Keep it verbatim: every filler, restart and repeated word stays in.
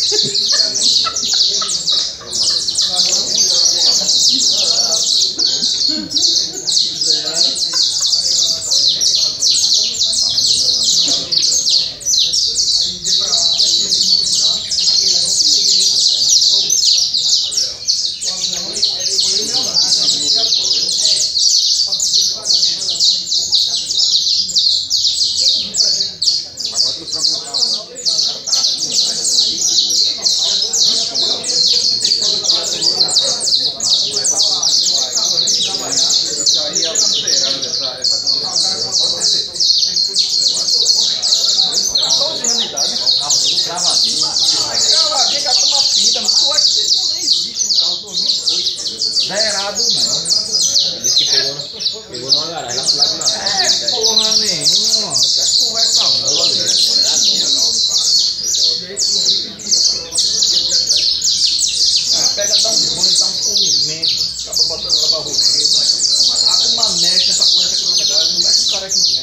Zerado não. Ele disse que pegou, pegou numa garagem lá pro lado da frente. É, porra nenhuma. Conversa mole, velho. Pega, dá um banho, dá um comimento. Acaba botando, acaba roxinho. Tá com uma mecha nessa porra, essa quilometragem. Não mexe o cara que não mexe.